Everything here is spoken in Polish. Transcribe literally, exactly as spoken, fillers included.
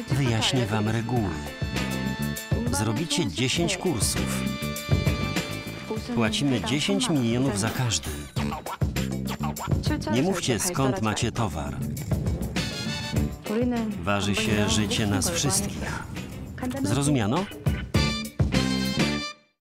Wyjaśnię wam reguły. Zrobicie dziesięć kursów. Płacimy dziesięć milionów za każdy. Nie mówcie, skąd macie towar. Waży się życie nas wszystkich. Zrozumiano?